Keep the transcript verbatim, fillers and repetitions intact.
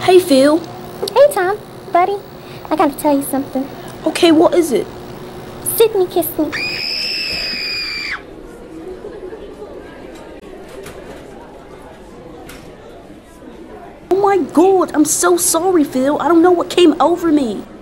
Hey, Phil. Hey, Tom. Buddy, I gotta tell you something. Okay, what is it? Sydney kissed me. Oh my God, I'm so sorry, Phil. I don't know what came over me.